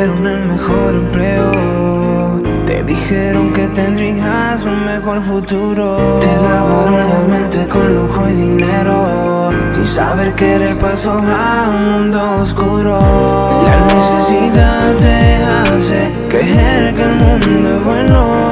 dieron el mejor empleo, te dijeron que tendrías un mejor futuro. Te lavaron la mente con lujo y dinero, sin saber que era el paso a un mundo oscuro. La necesidad te hace creer que el mundo es bueno.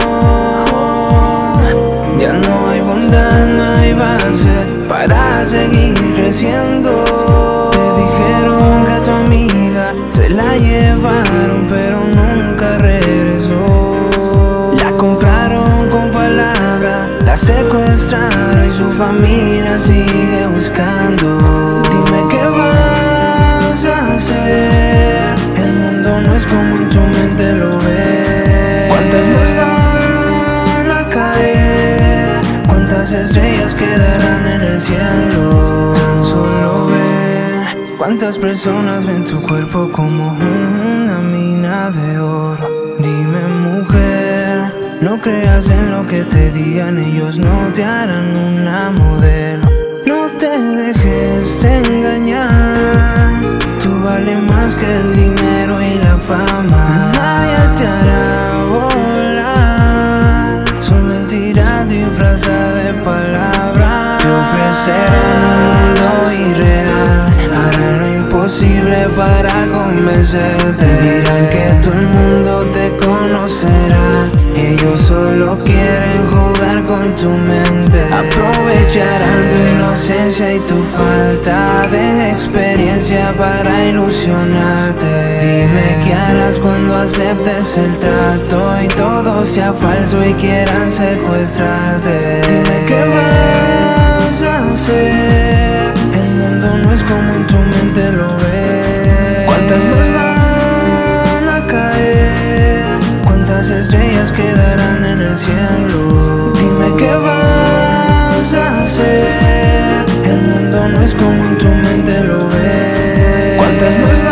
Ya no hay bondad, no hay base para seguir creciendo. Te dijeron que a tu amiga se la llevaron, pero nunca regresó. La compraron con palabras, la secuestraron y su familia sigue buscando. Dime qué vas a hacer, el mundo no es como en tu mente lo ves. ¿Cuántas más van a caer? ¿Cuántas estrellas quedarán en el cielo? Tan solo ve cuántas personas ven tu cuerpo como una mina de oro. Dime, mujer, no creas en lo que te digan, ellos no te harán una modelo. No te dejes engañar, tú vales más que el dinero y la fama. Nadie te hará volar, son mentiras disfrazadas de palabras. Te ofrecerán un mundo irreal, harán lo imposible para convencerte. Dirán que todo el mundo te conocerá, ellos solo quieren jugar con tu mente. Aprovecharán tu inocencia y tu falta de experiencia para ilusionarte. Dime qué harás cuando aceptes el trato y todo sea falso y quieran secuestrarte. Dime qué vas a hacer, el mundo no es como en tu mente lo ves. ¿Cuántas más van a caer? ¿Cuántas estrellas quedarán en el cielo? Dime qué vas a hacer, el mundo no es como en tu mente lo ves. ¿Cuántas más